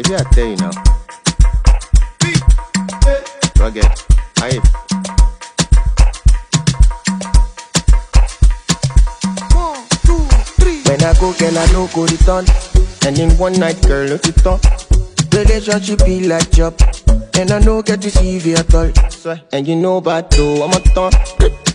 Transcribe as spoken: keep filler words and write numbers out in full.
If I tell you now. Forget. Aye. One, two, three. When I go, girl, I no go return. And in one night, girl, no fit on. Relationship be like job, and I no get to see you at all. And you know about though, I'm a ton.